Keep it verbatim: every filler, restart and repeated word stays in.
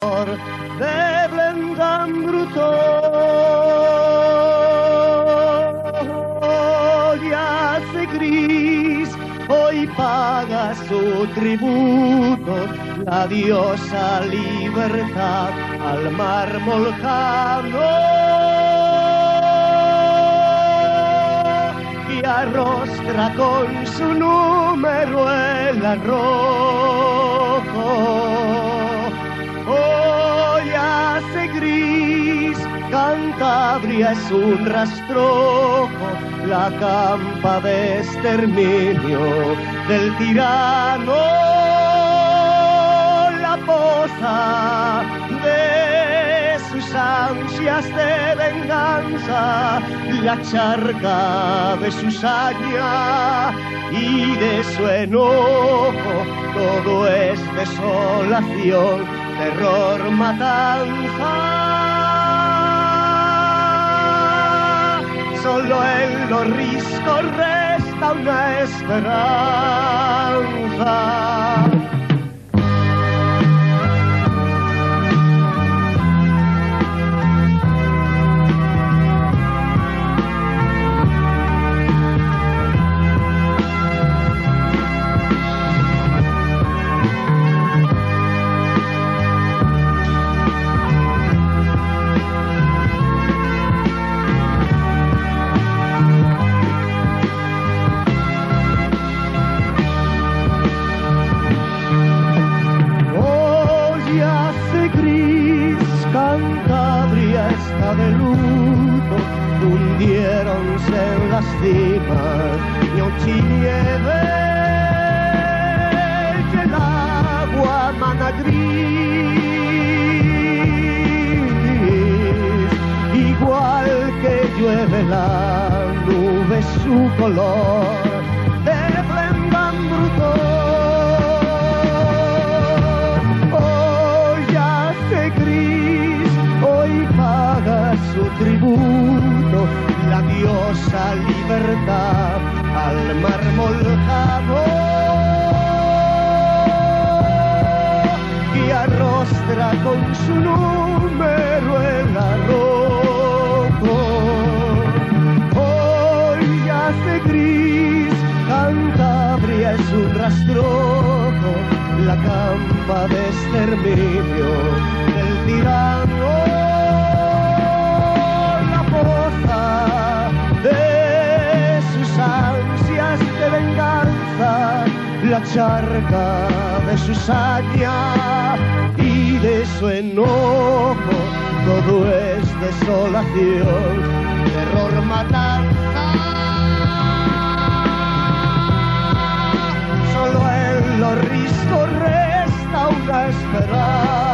de Blendenbruto. Ya hace gris, hoy paga su tributo la diosa libertad al mármol jano, y arrostra con su número el arrojo. Hoy hace gris, Cantabria es un rastrojo, la campa de exterminio del tirano, la poza de sus ansias de venganza, la charca de su saña y de su enojo. Todo es desolación, terror, matanza. Solo en los riscos resta una esperanza. Cantabria está de luto, hundieronse en las cimas noche y nieve, y el agua mana gris, igual que llueve la nube su color de Blendenbruto. Hoy hace gris, hoy paga su tributo la diosa libertad al mármol jano, y arrostra con su número el arrojo. Hoy hace gris, Cantabria es un rastrojo, la campa de exterminio del tirano, la poza de sus ansias de venganza, la charca de su saña y de su enojo. Todo es desolación, terror, matanza. Solo en los riscos resta una esperanza.